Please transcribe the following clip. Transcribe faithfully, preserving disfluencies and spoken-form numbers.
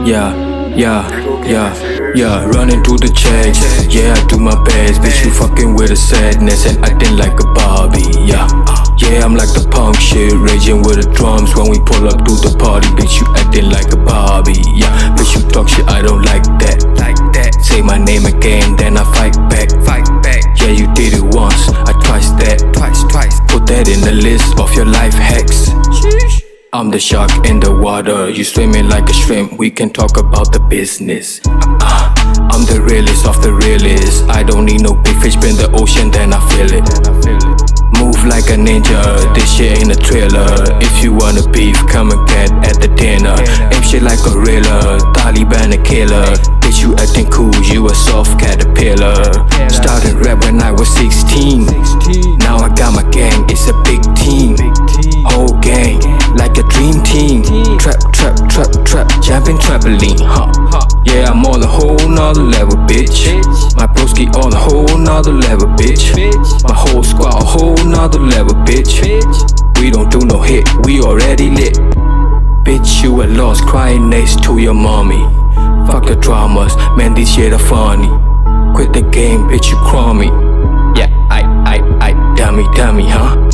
Yeah, yeah, yeah, yeah, running through the checks. Yeah, I do my best. Bitch, you fucking with the sadness and acting like a Barbie. Yeah, yeah, I'm like the punk shit, raging with the drums when we pull up to the party. Bitch, you acting like a Barbie. Yeah, bitch, you talk shit, I don't like that. Like that. Say my name again, then I fight back. Fight back. Yeah, you did it once, I twice that. Twice, twice. Put that in the list of your life hacks. Sheesh. I'm the shark in the water, you swimming like a shrimp, we can talk about the business. uh, I'm the realest of the realest, I don't need no big fish in the ocean, then I feel it. Move like a ninja, this shit ain't a thriller. If you wanna beef, come and get at the dinner. Aim shit like a gorilla, Taliban a killer. Bitch, you acting cool, you a soft caterpillar. Started rap when I was sixteen, now I got my gang, it's a big team. Whole gang, like a dream team. Trap, trap, trap, trap, jumping trampoline, huh? Yeah, I'm on a whole nother level, bitch. My broski on a whole nother level, bitch. My whole squad a whole nother level, bitch. We don't do no hit, we already lit. Bitch, you a lost, crying next to your mommy. Fuck the dramas, man, this shit are funny. Quit the game, bitch, you crummy. Yeah, I, I, I, dummy, dummy, huh?